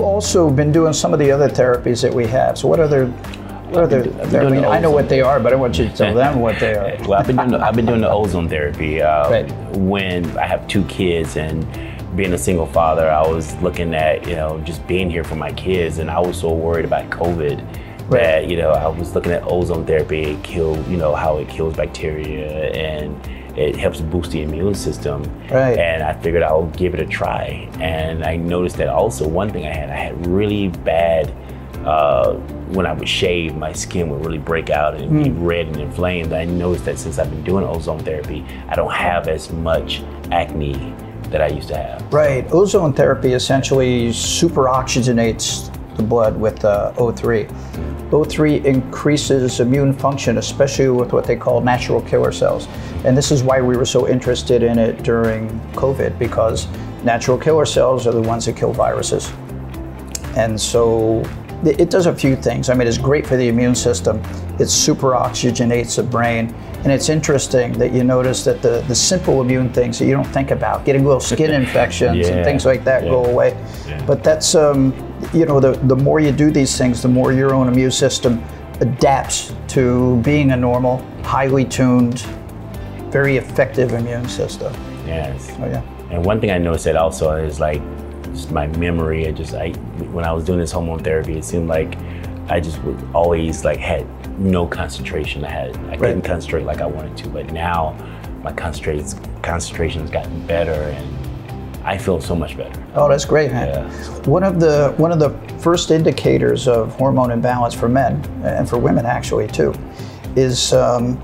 you've also been doing some of the other therapies that we have. So what other I know what they are, but I want you to tell them what they are. Well, I've been doing the ozone therapy. Right. When I have 2 kids and being a single father, I was looking at, just being here for my kids, and I was so worried about COVID that, I was looking at ozone therapy, how it kills bacteria and it helps boost the immune system. Right. And I figured I would give it a try. And I noticed that also one thing I had really bad, when I would shave, my skin would really break out and be red and inflamed. I noticed that since I've been doing ozone therapy, I don't have as much acne that I used to have. Right. Ozone therapy essentially super oxygenates the blood with O3. O3 increases immune function, especially with what they call natural killer cells. And this is why we were so interested in it during COVID, because natural killer cells are the ones that kill viruses. And so it does a few things. I mean, it's great for the immune system. It super oxygenates the brain. And it's interesting that you notice that the simple immune things that you don't think about, getting little skin infections and things like that go away. Yeah. But that's, the more you do these things, the more your own immune system adapts to being a normal, highly tuned, very effective immune system. Yes. Oh, yeah. And one thing I noticed that also is just my memory. When I was doing this hormone therapy, it seemed like I just would always had no concentration. I couldn't concentrate like I wanted to, but now my concentration's gotten better and I feel so much better. Oh, that's great, man. Yeah. One of the first indicators of hormone imbalance for men, and for women actually too, is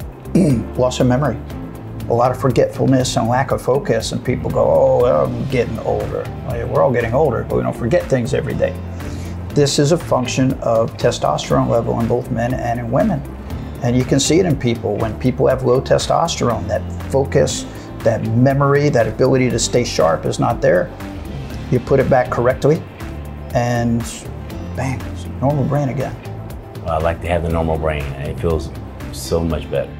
loss of memory. A lot of forgetfulness and lack of focus, and people go, oh, I'm getting older. Well, yeah, we're all getting older, but we don't forget things every day. This is a function of testosterone level in both men and in women. And you can see it in people. When people have low testosterone, that focus, that memory, that ability to stay sharp is not there. You put it back correctly, and bang, it's normal brain again. Well, I like to have the normal brain, and it feels so much better.